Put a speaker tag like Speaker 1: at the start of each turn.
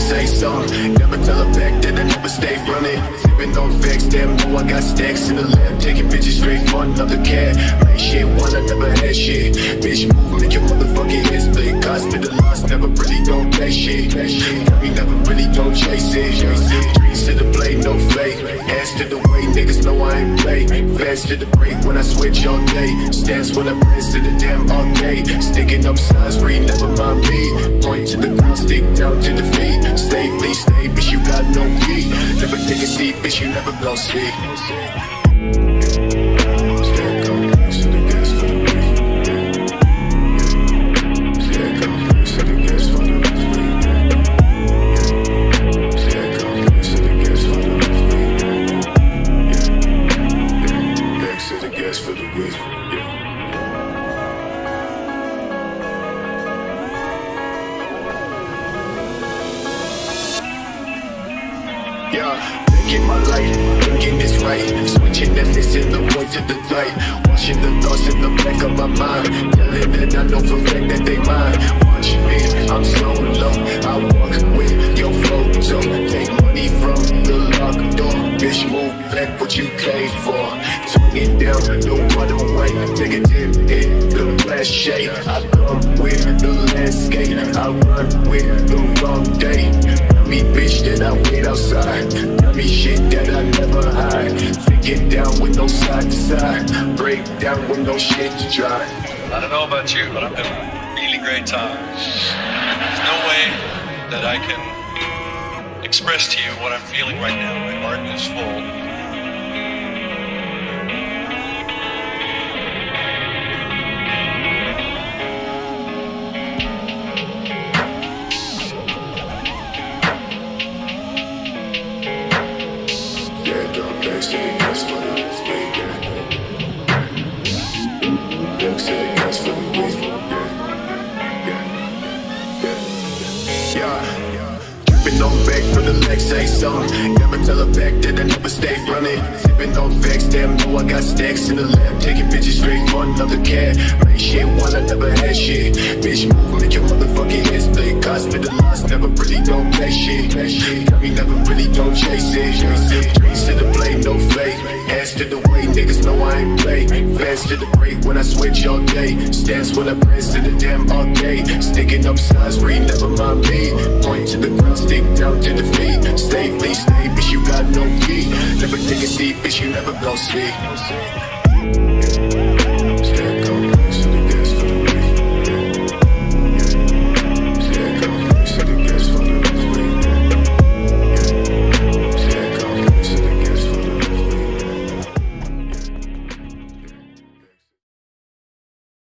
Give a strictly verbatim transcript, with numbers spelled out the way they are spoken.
Speaker 1: say something. Never tell her back that I never stay running. Sipping on facts, damn, know I got stacks in the lab. Taking bitches straight for another cat. Make shit one, I never had shit. Bitch, move, make your motherfucking head split. Cost me the loss, never really don't pay shit. We never really don't chase it. Streets to the blade, no flake. Ass to the way, niggas know I ain't play. Fast to the break when I switch all day. Stance when I press to the damn arcade. Sticking up signs, free, never mind me. Point to the ground, stick down to the feet. Stay, please stay, bitch, you got no key. Never take a seat, bitch, you never gon' see. Yeah, thinking my life, thinking it's right. Switching and missing the point to the right. Watching the thoughts in the back of my mind. Telling that I know for a fact that they mine. Watch me, I'm so low. I walk with your photo. Take money from the locked door. Bitch, move back what you came for. Turn it down, no other way. Take a dip in the last shade. I come with the landscape. I run with the wrong day. Me bitch that I wait outside. Tell me shit that I never hide. Take it down with no side to side. Break down with no shit to try.
Speaker 2: I don't know about you, but I'm having a really great time. There's no way that I can express to you what I'm feeling right now. My heart is full.
Speaker 1: Dripping on back for the legs, say something. Never tell her back that I never stay running. Sipping on facts, damn, know I got stacks in the lab. Taking bitches straight for another cat. Make shit one, I never had shit. Bitch, move, make your motherfucking head split. Cost me the loss, never really don't pay shit. We never really don't chase it. Streets to the blade, no flake. Ass to the way, niggas know I ain't play. Fast to the break when I switch all day. Stance when I press to the damn arcade. Sticking up signs, free, never mind me. Point to the ground, stick down to the feet. Stay, please stay, bitch, you got no key. Never take a seat, bitch, you never gon' see.